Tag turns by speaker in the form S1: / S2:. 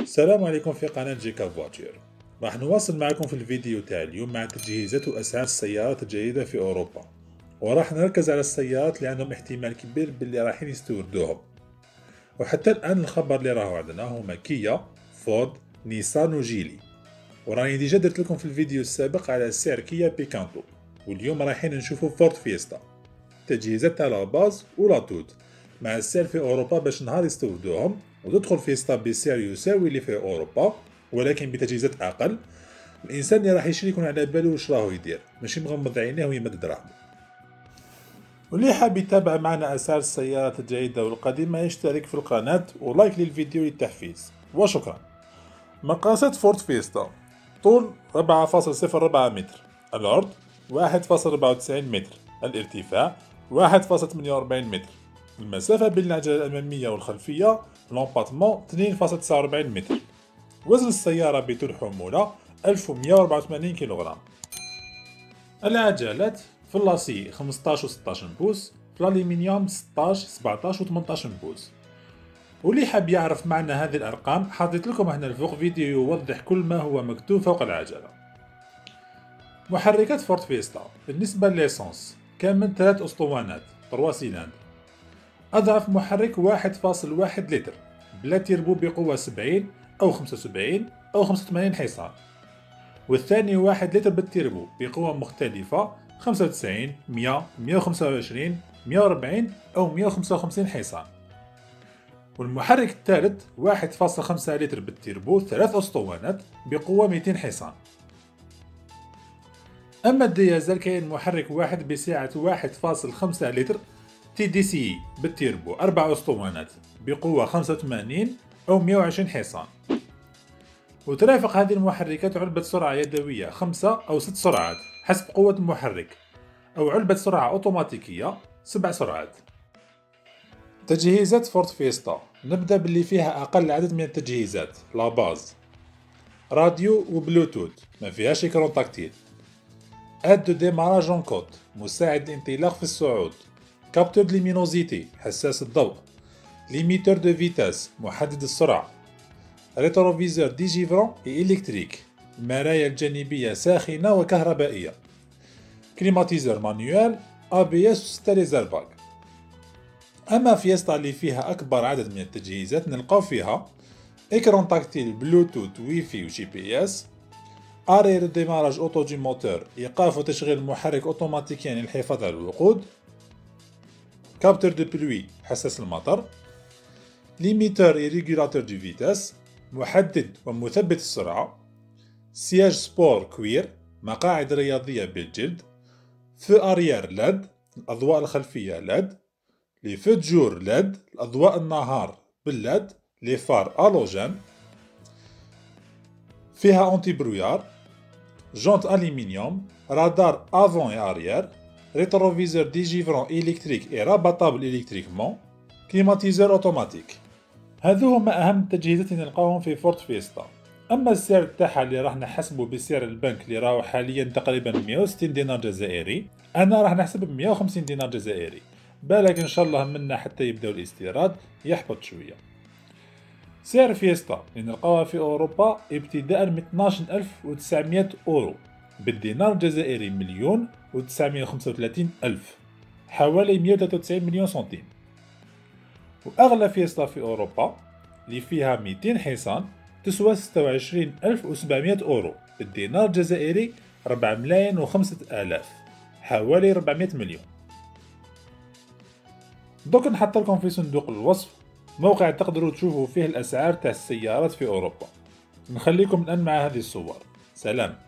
S1: السلام عليكم في قناة جيكا فواتير. راح نواصل معكم في الفيديو تاع اليوم مع تجهيزات وأسعار السيارات الجيدة في أوروبا، وراح نركز على السيارات اللي عندهم احتمال كبير باللي رايحين يستوردوهم. وحتى الآن الخبر اللي راهو عندنا هما كيا، فورد، نيسان وجيلي. وراني ديجا درت لكم في الفيديو السابق على سعر كيا بيكانتو، واليوم رايحين نشوفوا فورد فيستا. تجهيزات تاع باز ولا توت مع السعر في أوروبا باش نهار يستوردوهم، وتدخل فيستا بسعر يساوي اللي في أوروبا ولكن بتجهيزات أقل. الإنسان اللي راح يشري يكون على باله واش راهو يدير، ماشي مغمض عينيه ويمد دراهمه. واللي حاب يتابع معنا أسعار السيارات الجيدة والقديمة يشترك في القناة ولايك للفيديو للتحفيز، وشكرا. مقاسات فورد فيستا: طول 4.04 متر، العرض 1.94 متر، الارتفاع 1.48 متر، المسافة بين العجلة الأمامية والخلفية لومباتمون 2.49 متر. وزن السيارة بطول حمولة 1184 كيلوغرام. العجلات في اللاسي 15 و 16 بوص، في الالومنيوم 16 17 و 18 بوص. واللي حاب يعرف معنى هذه الأرقام حطيت لكم هنا الفوق فيديو يوضح كل ما هو مكتوب فوق العجلة. محركات فورد فيستا بالنسبة لليسانس كامل 3 أسطوانات 3 سيلندر. أضعف محرك 1.1 لتر بلا تيربو بقوة 70 أو 75 أو 85 حصان، والثاني 1 لتر بالتيربو بقوة مختلفة 95 100 125 140 أو 155 حصان، والمحرك الثالث 1.5 لتر بالتيربو 3 أسطوانات بقوة 200 حصان. أما الديازل كاين محرك واحد بسعة 1.5 لتر تي دي سي بالتيربو 4 أسطوانات بقوة 85 أو 120 حصان، وترافق هذه المحركات علبة سرعة يدوية 5 أو 6 سرعات حسب قوة المحرك، أو علبة سرعة أوتوماتيكية 7 سرعات. تجهيزات فورد فيستا نبدأ باللي فيها أقل عدد من التجهيزات، لا باز، راديو وبلوتوث ما فيهاش إكران تاكتيل، اد دو ديماراج اون كوت مساعد الانطلاق في الصعود، كابتور دو ليمينوزيتي حساس الضوء، ليميتور دو فيتاس محدد السرعة، ريتروفيزور ديجيفرون اي إلكتريك المرايا الجانبية ساخنة وكهربائية، كليماتيزور مانيوال، ABS و6 ريزرفاغ. أما فيستا اللي فيها أكبر عدد من التجهيزات نلقاو فيها إكران تاكتيل بلوتوث ويفي و GPS، أرير ديماراج أوتو دي موتور إيقاف وتشغيل المحرك أوتوماتيكيا للحفاظ على الوقود، كابتور دو بلوي حساس المطر، ليميتور اي ريغولاتور دو فيتاس محدد ومثبت السرعة، سياج سبور كوير مقاعد رياضية بالجلد، فو أريير لاد الأضواء الخلفية لاد، لي فو جور لاد الأضواء النهار باللاد، لي فار ألوجين، فيها أنتي برويار، جونت ألومنيوم، رادار أفون اي أريير، ريتروفيزور ديجيفرون إلكتريك اي رابطابل إلكتريكمون، كليماتيزور أوتوماتيك. هذو هما أهم التجهيزات اللي نلقاوهم في فورد فيستا. أما السعر تاعها اللي راح نحسبه بسعر البنك اللي راهو حاليا تقريبا 160 دينار جزائري، أنا راح نحسب ب 150 دينار جزائري، بالك إن شاء الله منا حتى يبداو الاستيراد يحبط شوية. سعر فيستا اللي نلقاوها في أوروبا ابتداء من 12900 أورو، بالدينار الجزائري 1,935,000 حوالي 193 مليون سنتيم. وأغلى فيستا في أوروبا اللي فيها 200 حصان تسوى 26,700 أورو، بالدينار الجزائري 4,005,000 حوالي 400 مليون. دوك نحط لكم في صندوق الوصف موقع تقدروا تشوفوا فيه الأسعار تاع السيارات في أوروبا. نخليكم الآن مع هذه الصور. سلام.